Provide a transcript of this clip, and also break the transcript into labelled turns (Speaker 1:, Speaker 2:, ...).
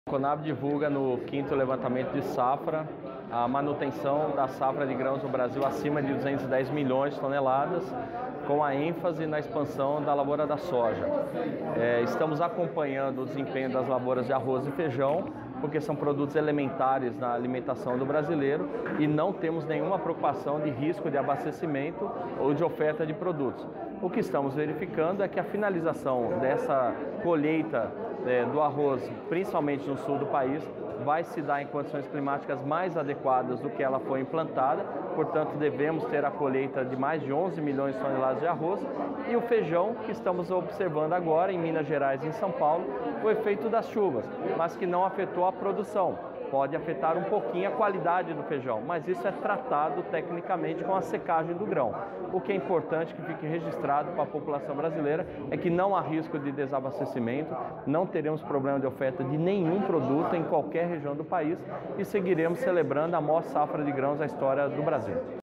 Speaker 1: A Conab divulga no 5º levantamento de safra a manutenção da safra de grãos no Brasil acima de 210 milhões de toneladas, com a ênfase na expansão da lavoura da soja. Estamos acompanhando o desempenho das lavouras de arroz e feijão, porque são produtos elementares na alimentação do brasileiro e não temos nenhuma preocupação de risco de abastecimento ou de oferta de produtos. O que estamos verificando é que a finalização dessa colheita do arroz, principalmente no sul do país, vai se dar em condições climáticas mais adequadas do que ela foi implantada, portanto devemos ter a colheita de mais de 11 milhões de toneladas de arroz, e o feijão que estamos observando agora em Minas Gerais e em São Paulo, o efeito das chuvas, mas que não afetou a produção. Pode afetar um pouquinho a qualidade do feijão, mas isso é tratado tecnicamente com a secagem do grão. O que é importante que fique registrado para a população brasileira é que não há risco de desabastecimento, não teremos problema de oferta de nenhum produto em qualquer região do país e seguiremos celebrando a maior safra de grãos da história do Brasil.